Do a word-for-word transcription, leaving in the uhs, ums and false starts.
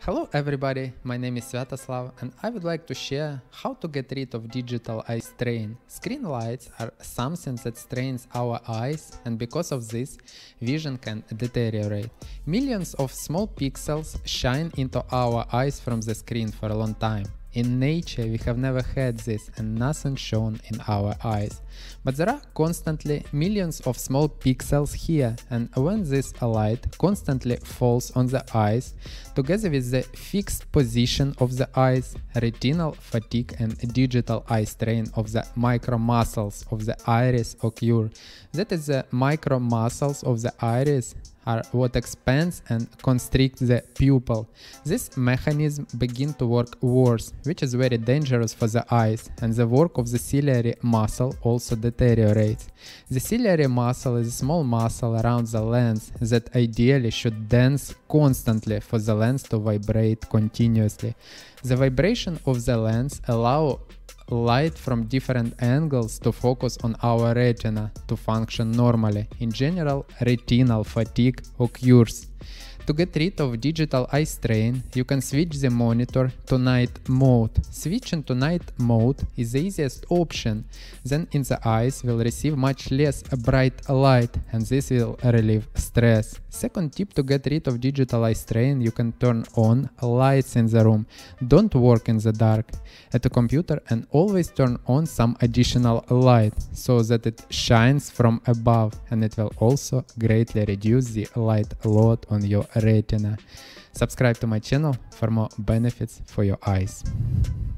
Hello everybody, my name is Sviatoslav and I would like to share how to get rid of digital eye strain. Screen lights are something that strains our eyes, and because of this, vision can deteriorate. Millions of small pixels shine into our eyes from the screen for a long time. In nature we have never had this and nothing shone in our eyes. But there are constantly millions of small pixels here, and when this light constantly falls on the eyes, together with the fixed position of the eyes, retinal fatigue and digital eye strain of the micro muscles of the iris occur. That is, the micro muscles of the iris are what expands and constricts the pupil. This mechanism begins to work worse, which is very dangerous for the eyes, and the work of the ciliary muscle also deteriorates. The ciliary muscle is a small muscle around the lens that ideally should dance constantly for the lens to vibrate continuously. The vibration of the lens allows light from different angles to focus on our retina to function normally. In general, retinal fatigue occurs. To get rid of digital eye strain, you can switch the monitor to night mode. Switching to night mode is the easiest option. Then in the eyes will receive much less bright light, and this will relieve stress. Second tip to get rid of digital eye strain: you can turn on lights in the room. Don't work in the dark at a computer, and always turn on some additional light so that it shines from above, and it will also greatly reduce the light load on your retina. Subscribe to my channel for more benefits for your eyes.